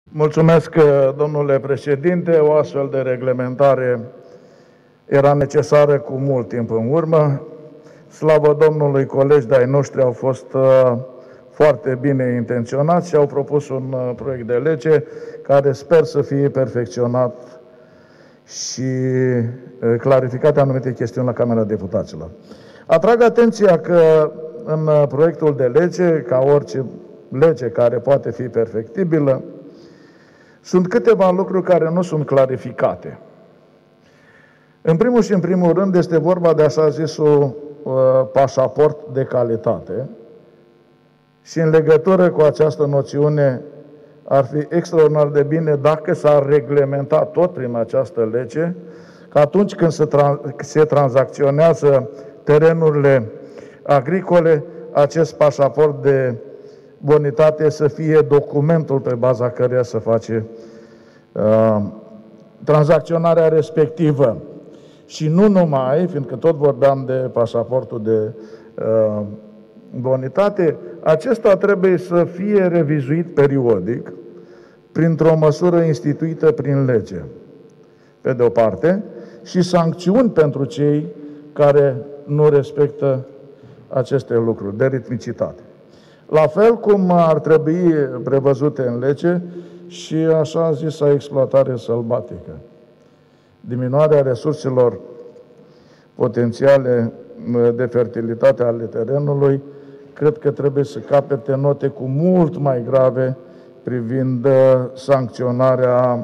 Mulțumesc, domnule președinte. O astfel de reglementare era necesară cu mult timp în urmă. Slavă Domnului, colegi de-ai noștri au fost foarte bine intenționați și au propus un proiect de lege care sper să fie perfecționat și clarificate anumite chestiuni la Camera Deputaților. Atrag atenția că în proiectul de lege, ca orice lege care poate fi perfectibilă, sunt câteva lucruri care nu sunt clarificate. În primul și în primul rând este vorba de așa zisul pașaport de calitate și în legătură cu această noțiune ar fi extraordinar de bine dacă s-ar reglementa tot prin această lege că atunci când se tranzacționează terenurile agricole, acest pașaport de bonitate să fie documentul pe baza căruia se face tranzacționarea respectivă. Și nu numai, fiindcă tot vorbeam de pașaportul de bonitate, acesta trebuie să fie revizuit periodic printr-o măsură instituită prin lege, pe de o parte, și sancțiuni pentru cei care nu respectă aceste lucruri de ritmicitate. La fel cum ar trebui prevăzute în lege și așa zisa exploatare sălbatică. Diminuarea resurselor potențiale de fertilitate ale terenului, cred că trebuie să capete note cu mult mai grave privind sancționarea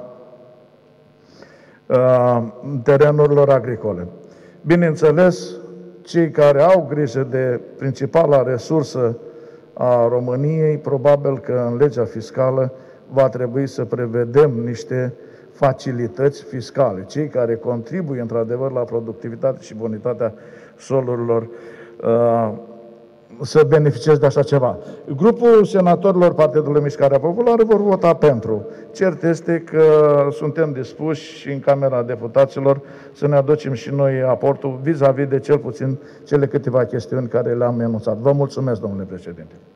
terenurilor agricole. Bineînțeles, cei care au grijă de principala resursă a României, probabil că în legea fiscală va trebui să prevedem niște facilități fiscale. Cei care contribuie într-adevăr la productivitatea și bonitatea solurilor să beneficieze de așa ceva. Grupul senatorilor Partidului Mișcarea Populară vor vota pentru. Cert este că suntem dispuși și în Camera Deputaților să ne aducem și noi aportul vis-a-vis de cel puțin cele câteva chestiuni care le-am enunțat. Vă mulțumesc, domnule președinte.